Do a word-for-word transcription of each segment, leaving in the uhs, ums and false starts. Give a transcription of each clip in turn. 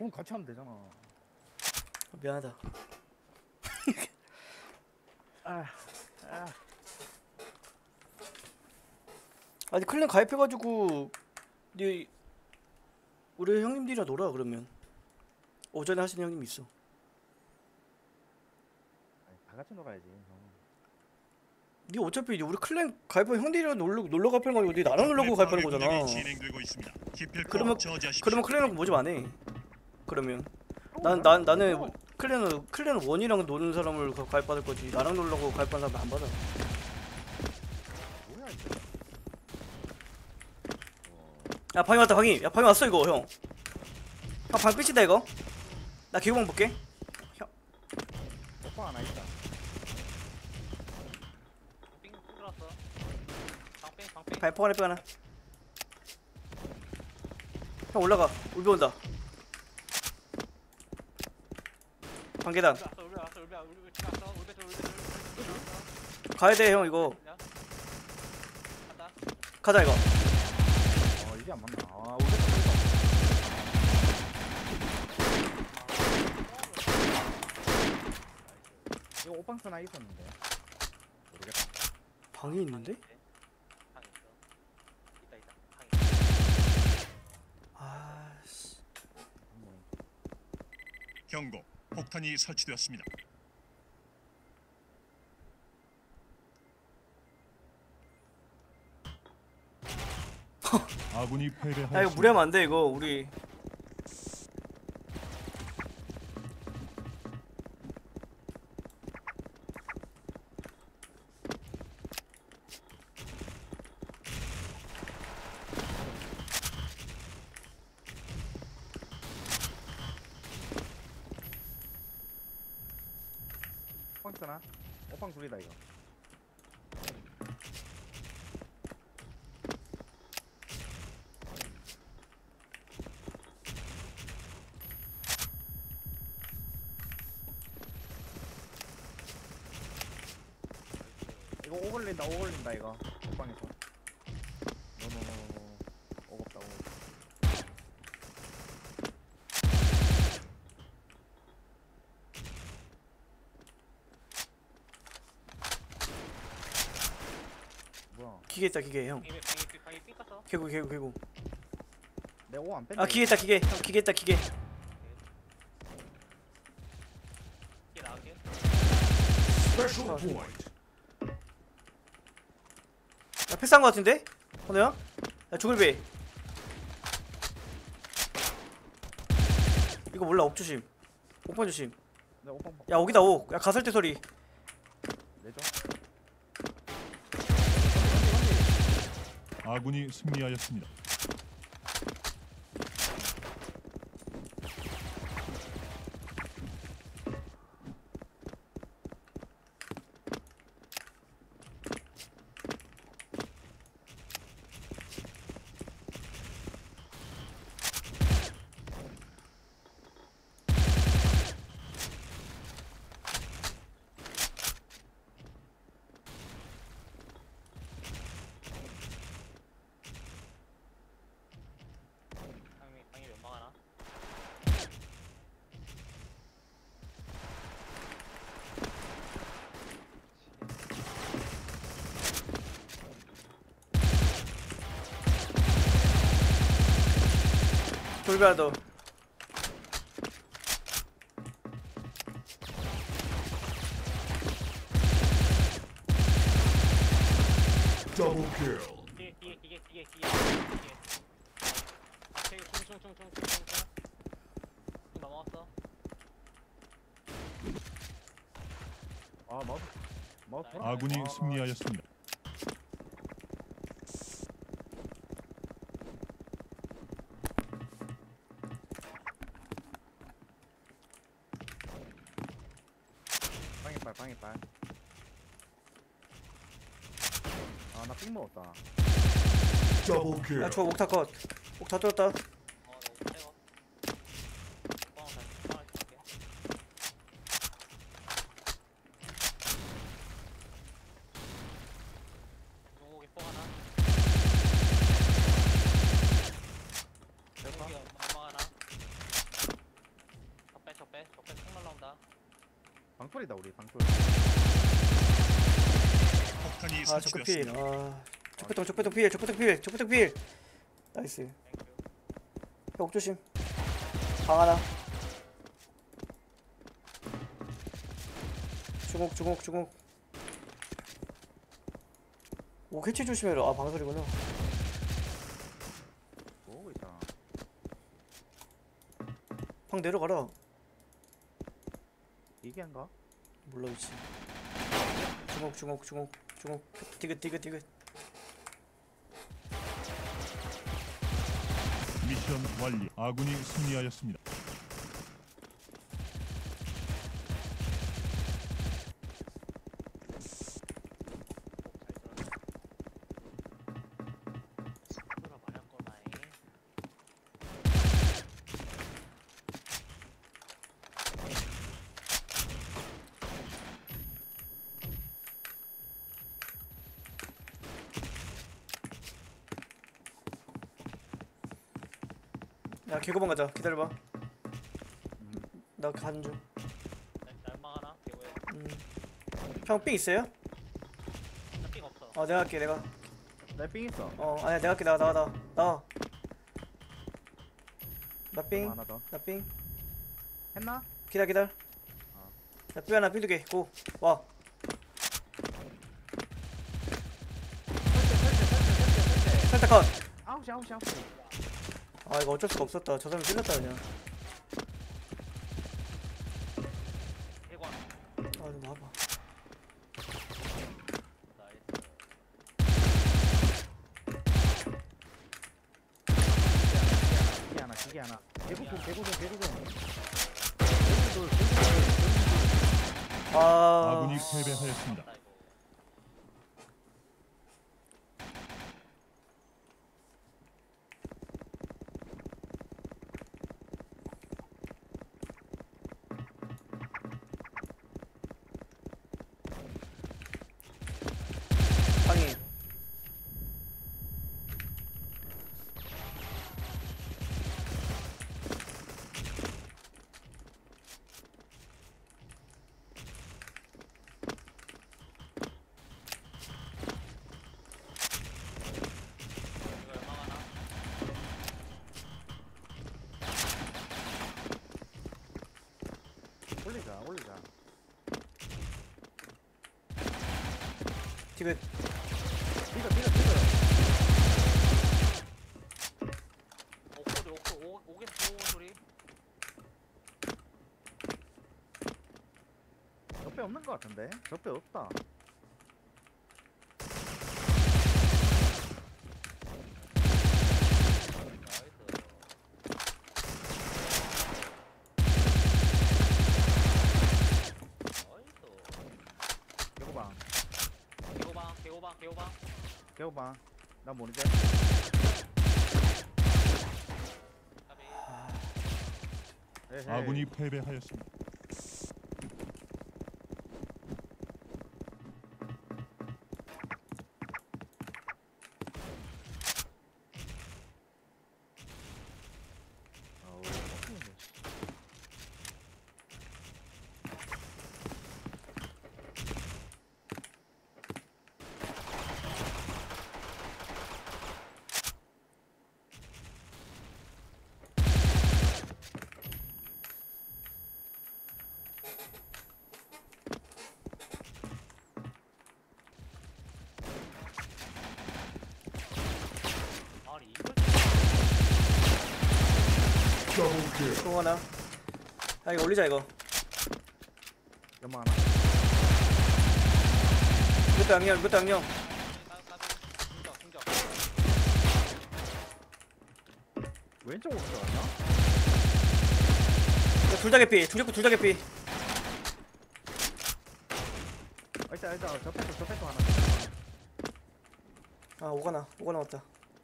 그럼 같이 하면 되잖아. 미안하다. 아, 아. 아니 클랜 가입해가지고 네 우리 형님들이랑 놀아 그러면. 오전에 하시는 형님 있어. 아니, 다 같이 놀아야지. 형. 네 어차피 우리 클랜 가입한 형들이랑 놀러 놀러 가입하는 거 아니고 네 나랑 놀려고 가입하는 거잖아. 그러면 그러면 클랜하고 모집 안 해. 그러면 난 난 나는 클랜은 클랜 원이랑 노는 사람을 가- 가입받을 거지. 나랑 놀려고 가입하는 사람 안 받아. 뭐야 이거? 야 방이 왔다 방이. 야 방이 왔어 이거 형. 형방 끝이다 이거. 나 기호방 볼게. 오빠 하나 있다. 삥 뚫었어. 방뺑 방뺑. 발포 하나 빼 하나. 형 올라가. 울비 온다. 방계단. 울베 왔어 울베 왔어 울베 울베 지금 왔어 울베 들 울베 들 울베 왔어. 가야 돼 형 이거. 야. 간다. 가자 이거. 어 이게 안 맞나? 아 우리 이거 오빵스 하나 있었는데 모르겠다. 방이 있는데? 방 있어. 있다 있다. 방 있어. 아씨. 한번 경고. 폭탄이 설치되었습니다. 아군이 패배하였습니다. 야 이거 무리하면 안 돼 이거 우리. 오빵스 하나? 오빵 둘이다 이거. 이거 오걸린다 오걸린다 이거 오빵에서. 노노노노 오겁다 오겁다. 뭐야? 기계 있다 기계 형. 방이 방이 방이 삥 깠어. 개구 개구 개구. 내 오 안 뺀다. 아 기계 있다 기계. 형 기계 있다 기계. 이게 나갈게. 야 패스한 거 같은데? 헌호야? 야 조글베. 이거 몰라 옥 조심. 옥반 조심. 내 오빵 야 옥이다 옥. 야 가설대 소리. 내줘. 아군이 승리하였습니다. 방이 방이 연막 하나. 돌베야 너. 더블 킬. 기계 기계 기계 기계 기계 기계. 앞에 총총총총총총. 넘어갔어. 아 마우스 마우스 돌아. 아군이 아, 승리하였습니다. 방해빨 방해빨. 아나 삥 먹었다. 더블 킬. 야 저 옥타 컷. 옥다 뚫었다. 어, 너 빼고. 뻥 다시 뻥 할게. 종국이 뻥 하나. 종국이 엄마 하나. 방돌이다 우리 방돌. 폭탄이 아 적배 필. 설치되었습니다. 아 적배통 적배통 필 적배통 필 적배통 필. 나이스. 땡큐. 벽 조심. 방 하나. 주먹 주먹 주먹. 오 캐치 조심해라. 아 방설이구나. 오 있잖아. 방 내려가라. 이게 한가? 몰라 위치. 주먹 주먹 주먹 주먹. 디귿 디귿 디귿. 미션 완료. 아군이 승리하였습니다. 들어 말했거나잉. 야 개구방 가자. 기다려봐. 나 가는 중. 날망 하나. 개구야. 음. 형삥 있어요? 나삥 없어. 어 내가 할게 내가. 내삥 있어. 어 아니야 내가 할게 나와 나와 나와 나와. 나 삥 삥. 하나 더. 나 삥. 했나? 기다려 기다려. 어. 나 삥 하나 삥 두 개. 고. 와. 살짝 컷. 아홉시 아홉시 아홉시. 아 이거 어쩔 수가 없었다. 저 사람 찔렀다 그냥. 개관. 아좀 나와봐. 나이스. 기계 하나 기계 하나. 개구동 개구동 개구동. 아. 아군이 패배하였습니다. 나 이거. 방이. 이거 연막 하나. 올리자 올리자. 디귿. 뛰어 뛰어 뛰어. 옥소리 옥소 오 오겐 오 소리. 적배 없는 거 같은데? 적배 없다. 개구방 개호방 개호방 개호방. 개구방. 나 모니터. 까비. 에헤이. 아군이 패배하였습니다. 아우, 아니 이걸 더블킬. 또 하나. 야 이거 올리자 이거. 연막 하나. 이것도 양념 이것도 양념. 까비 까비. 충격 충격. 왼쪽으로 들어갔나? 둘다 개피. 중격부 둘다 개피. 아, 일단 일단 적배도 적배도 하나. 아 오가나 오가나 왔다.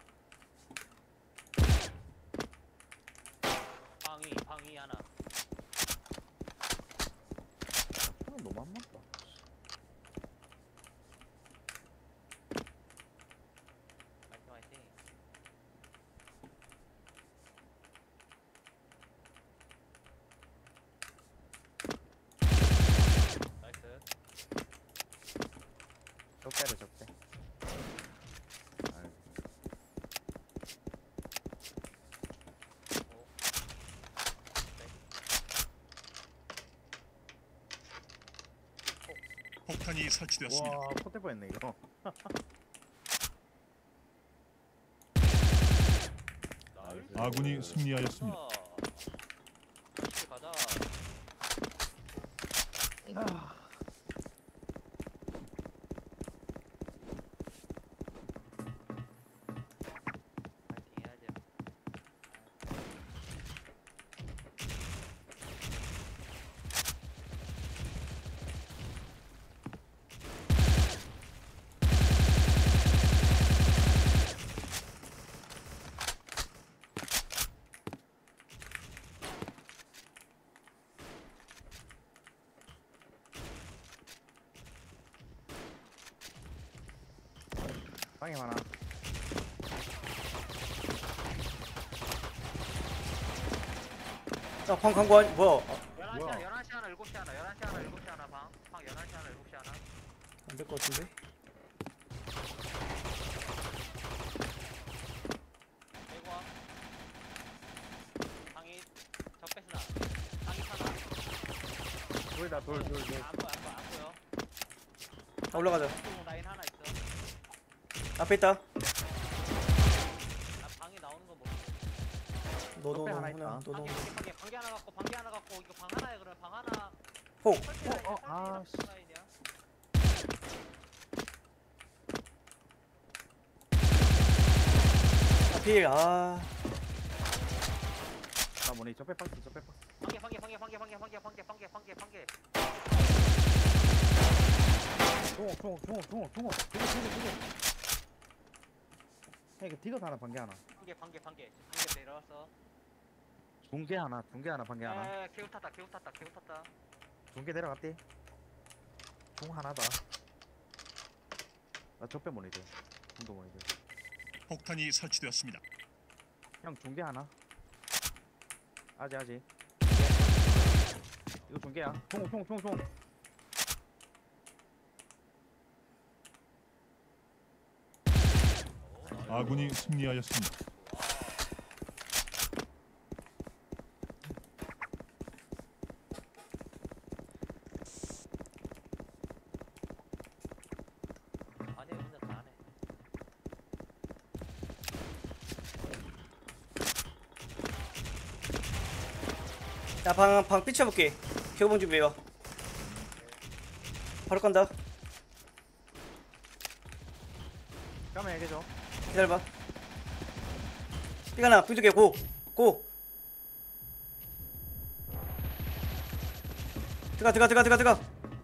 방이 방이 하나. 손은 너무 안 맞다. 화이팅 화이팅. 폭탄이 설치되었습니다. 와 포대 뻔했네 이거. 나이스. 아군이 승리하였습니다. 다시 가자. 아, 파이팅 해야지. 방에 하나. 야, 방 간거 아니 뭐야? 열한 시 뭐야? 하나, 열한 시 하나, 일곱 시 하나, 열한 시 하나, 일곱 시 하나 방. 방 열한 시 하나, 일곱 시 하나. 안 될 것 같은데. 빼고 와. 방이 적배스나. 방이 하나. 돌다 돌 돌 돌. 안 보여, 안 보여, 안 보여. 아, 올라가자. 왼쪽 라인 하나 있어. 앞에 있다. 나 방이 나오는 거 못. 너너 옆에 너 하나 하나 있다. 너너. 방개, 방개, 방개, 방개 하나 갖고, 방개 하나 갖고, 이거 방 하나야 그러면 방 하나. 폭. 설치 라인이야, 어, 설치 아, 라인, 씨. 라인이야. 앞에 아. 나 뭐니 저 빼박스 저 빼박스. 방개, 방개, 방개, 방개, 방개, 방개, 방개, 방개, 방개, 방개. 중옥 중옥 중옥 중옥 중옥. 두개 두개 두 개. 형 이거 디귿 하나 방개 하나. 방개, 방개, 방개. 방개 내려왔어. 중계 하나 중계 하나 방개 하나. 에, 개우 탔다, 개우 탔다, 개우 탔다. 중계 내려갔대. 중 하나다. 나 적배 모니터. 중도 모니터. 폭탄이 설치되었습니다. 형 중계 하나. 아직 아직. 이거 중계야. 중옥 중옥 중옥 중옥. 아군이 승리하였습니다. 아니, 혼자 다 하네. 야방방 삐쳐볼게. 개구봉 준비해와. 바로 간다. 까면 얘기해줘. 기다려봐. 삐가나 삐두개 고. 고. 들어가 들어가 들어가 들어가 들어가.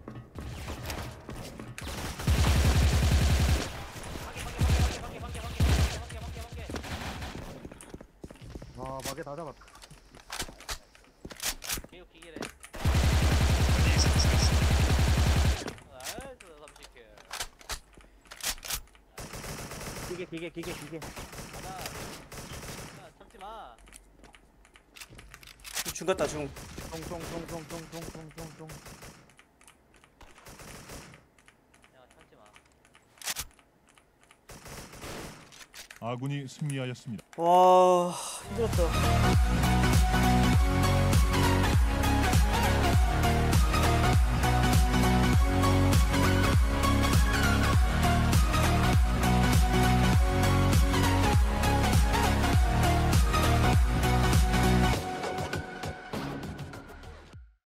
방개, 방개, 방개, 방개, 방개, 방개, 방개, 방개, 방개, 방개. 와 막에 다 잡았다. 개우 기계래. 폭탄이 설치되었습니다. 나이스, 삼십 킬. 기계 기계 기계 기계. 가자. 야, 참지 마. 중 같다 중. 쫑쫑쫑쫑쫑쫑쫑쫑쫑. 야, 참지 마. 아군이 승리하였습니다. 와 힘들었다.